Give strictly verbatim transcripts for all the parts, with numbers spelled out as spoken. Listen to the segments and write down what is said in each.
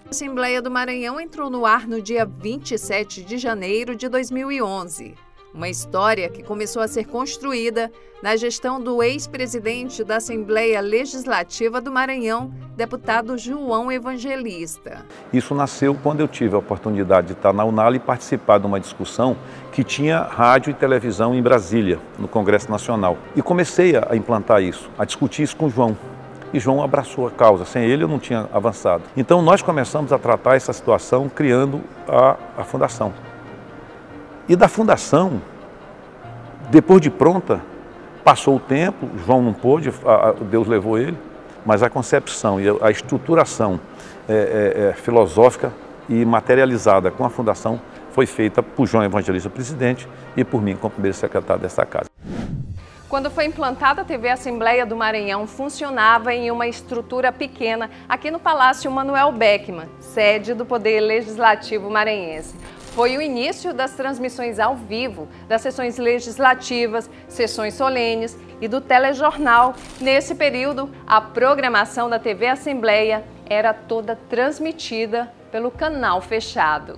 A Assembleia do Maranhão entrou no ar no dia vinte e sete de janeiro de dois mil e onze. Uma história que começou a ser construída na gestão do ex-presidente da Assembleia Legislativa do Maranhão, deputado João Evangelista. Isso nasceu quando eu tive a oportunidade de estar na UNAL e participar de uma discussão que tinha rádio e televisão em Brasília, no Congresso Nacional. E comecei a implantar isso, a discutir isso com o João. E João abraçou a causa, sem ele eu não tinha avançado. Então nós começamos a tratar essa situação criando a, a fundação. E da fundação, depois de pronta, passou o tempo, João não pôde, a, a, Deus levou ele, mas a concepção e a, a estruturação é, é, é, filosófica e materializada com a fundação foi feita por João Evangelista, presidente, e por mim como primeiro secretário dessa casa. Quando foi implantada a T V Assembleia do Maranhão, funcionava em uma estrutura pequena aqui no Palácio Manuel Beckmann, sede do Poder Legislativo maranhense. Foi o início das transmissões ao vivo, das sessões legislativas, sessões solenes e do telejornal. Nesse período, a programação da T V Assembleia era toda transmitida pelo canal fechado.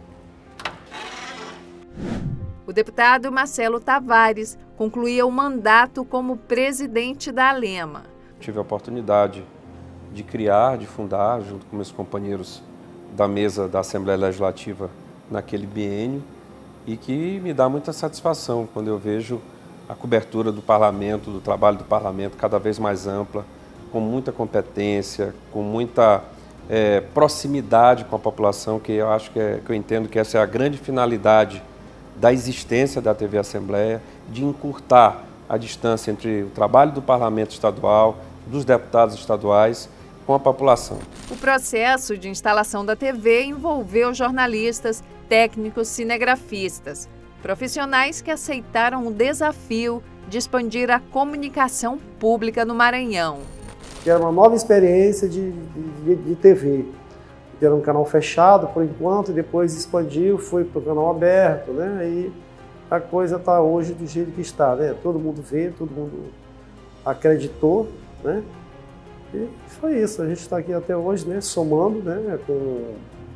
O deputado Marcelo Tavares concluía o mandato como presidente da Alema. Tive a oportunidade de criar, de fundar, junto com meus companheiros da mesa da Assembleia Legislativa, naquele biênio, e que me dá muita satisfação quando eu vejo a cobertura do parlamento, do trabalho do parlamento cada vez mais ampla, com muita competência, com muita é, proximidade com a população, que eu acho que, é, que eu entendo que essa é a grande finalidade da existência da T V Assembleia, de encurtar a distância entre o trabalho do parlamento estadual, dos deputados estaduais, com a população. O processo de instalação da T V envolveu jornalistas, técnicos, cinegrafistas, profissionais que aceitaram o desafio de expandir a comunicação pública no Maranhão. Era uma nova experiência de, de, de T V. Era um canal fechado por enquanto, depois expandiu, foi para o canal aberto, né? E a coisa está hoje do jeito que está, né? Todo mundo vê, todo mundo acreditou, né? E foi isso, a gente está aqui até hoje, né? Somando, né? Com,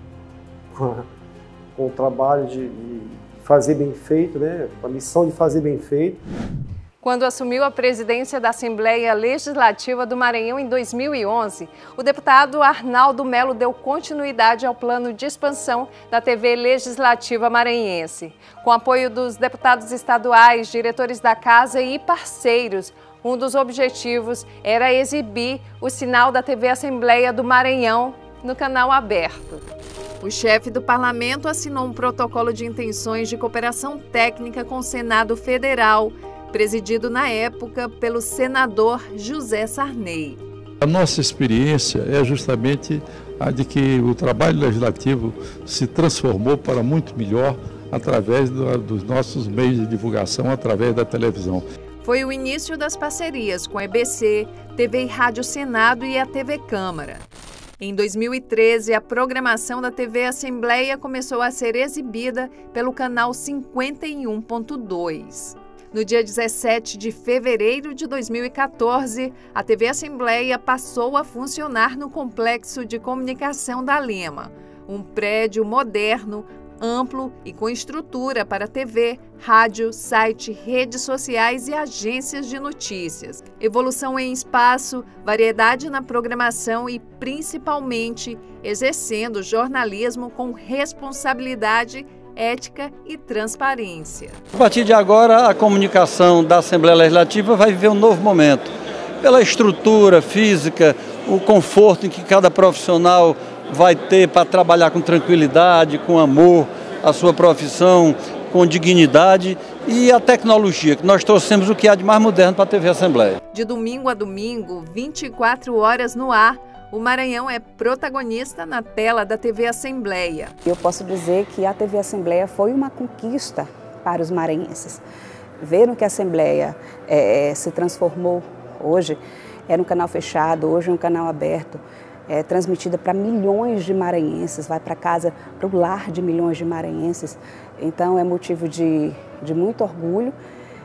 com, a, com o trabalho de, de fazer bem feito, né? Com a missão de fazer bem feito. Quando assumiu a presidência da Assembleia Legislativa do Maranhão em dois mil e onze, o deputado Arnaldo Melo deu continuidade ao plano de expansão da T V Legislativa maranhense. Com apoio dos deputados estaduais, diretores da casa e parceiros, um dos objetivos era exibir o sinal da T V Assembleia do Maranhão no canal aberto. O chefe do parlamento assinou um protocolo de intenções de cooperação técnica com o Senado Federal, presidido na época pelo senador José Sarney. A nossa experiência é justamente a de que o trabalho legislativo se transformou para muito melhor através do, dos nossos meios de divulgação, através da televisão. Foi o início das parcerias com a E B C, T V e Rádio Senado e a T V Câmara. Em dois mil e treze, a programação da T V Assembleia começou a ser exibida pelo canal cinquenta e um ponto dois. No dia dezessete de fevereiro de dois mil e quatorze, a T V Assembleia passou a funcionar no Complexo de Comunicação da Alema, um prédio moderno, amplo e com estrutura para T V, rádio, site, redes sociais e agências de notícias. Evolução em espaço, variedade na programação e, principalmente, exercendo jornalismo com responsabilidade, ética e transparência. A partir de agora, a comunicação da Assembleia Legislativa vai viver um novo momento. Pela estrutura física, o conforto em que cada profissional vai ter para trabalhar com tranquilidade, com amor, a sua profissão, com dignidade, e a tecnologia, que nós trouxemos o que há de mais moderno para a T V Assembleia. De domingo a domingo, vinte e quatro horas no ar, o Maranhão é protagonista na tela da T V Assembleia. Eu posso dizer que a T V Assembleia foi uma conquista para os maranhenses. Ver que a Assembleia é, se transformou hoje, era um canal fechado, hoje é um canal aberto, é transmitida para milhões de maranhenses, vai para casa, para o lar de milhões de maranhenses. Então é motivo de, de muito orgulho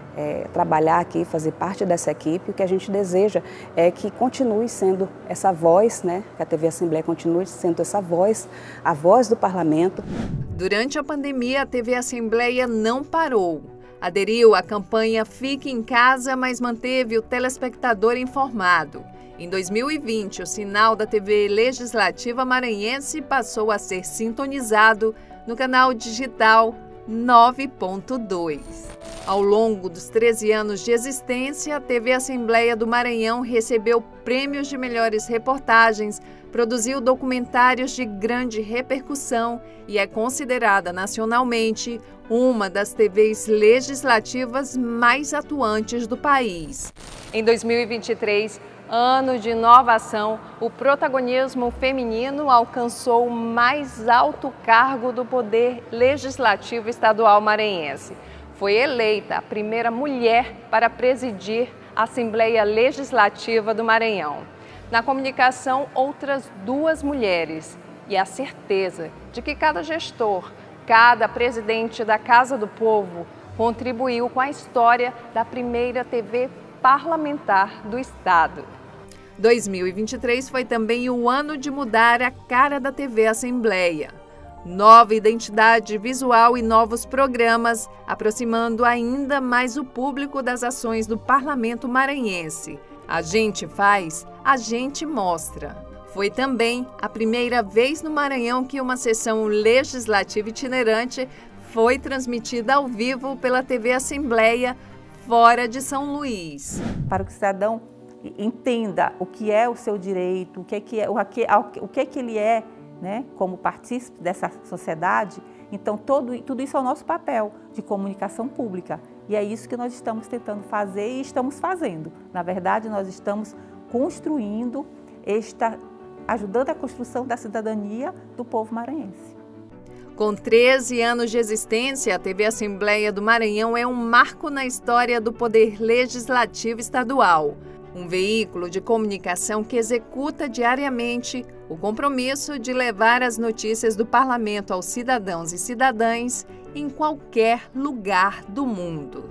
é, trabalhar aqui, fazer parte dessa equipe. O que a gente deseja é que continue sendo essa voz, né, que a T V Assembleia continue sendo essa voz, a voz do parlamento. Durante a pandemia, a T V Assembleia não parou. Aderiu à campanha Fique em Casa, mas manteve o telespectador informado. Em dois mil e vinte, o sinal da T V Legislativa Maranhense passou a ser sintonizado no canal digital nove ponto dois. Ao longo dos treze anos de existência, a T V Assembleia do Maranhão recebeu prêmios de melhores reportagens, produziu documentários de grande repercussão e é considerada nacionalmente uma das T Vs legislativas mais atuantes do país. Em dois mil e vinte e três, ano de inovação, o protagonismo feminino alcançou o mais alto cargo do Poder Legislativo Estadual maranhense. Foi eleita a primeira mulher para presidir a Assembleia Legislativa do Maranhão. Na comunicação, outras duas mulheres e a certeza de que cada gestor, cada presidente da Casa do Povo contribuiu com a história da primeira T V parlamentar do Estado. dois mil e vinte e três foi também o ano de mudar a cara da T V Assembleia. Nova identidade visual e novos programas, aproximando ainda mais o público das ações do Parlamento maranhense. A gente faz, a gente mostra. Foi também a primeira vez no Maranhão que uma sessão legislativa itinerante foi transmitida ao vivo pela T V Assembleia, fora de São Luís. Para que o cidadão entenda o que é o seu direito, o que é que, é, o que, o que, é que ele é, né, como partícipe dessa sociedade. Então, todo, tudo isso é o nosso papel de comunicação pública. E é isso que nós estamos tentando fazer e estamos fazendo. Na verdade, nós estamos construindo, esta, ajudando a construção da cidadania do povo maranhense. Com treze anos de existência, a T V Assembleia do Maranhão é um marco na história do Poder Legislativo Estadual. Um veículo de comunicação que executa diariamente o compromisso de levar as notícias do parlamento aos cidadãos e cidadãs em qualquer lugar do mundo.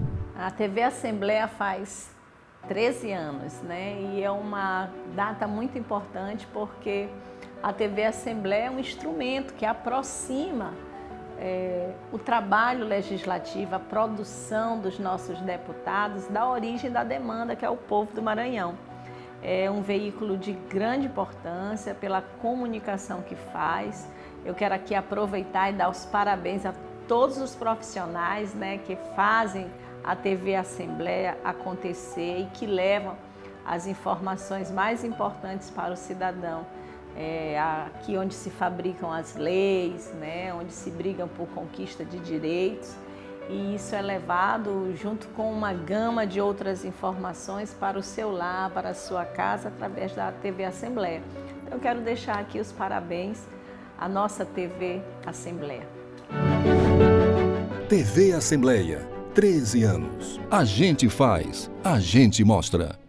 A T V Assembleia faz treze anos, né? E é uma data muito importante porque a T V Assembleia é um instrumento que aproxima é, o trabalho legislativo, a produção dos nossos deputados da origem da demanda, que é o povo do Maranhão. É um veículo de grande importância pela comunicação que faz. Eu quero aqui aproveitar e dar os parabéns a todos os profissionais, né, que fazem a T V Assembleia acontecer e que levam as informações mais importantes para o cidadão. É aqui onde se fabricam as leis, né, onde se brigam por conquista de direitos, e isso é levado junto com uma gama de outras informações para o seu lar, para a sua casa, através da T V Assembleia. Então, eu quero deixar aqui os parabéns à nossa T V Assembleia. T V Assembleia, treze anos. A gente faz, a gente mostra.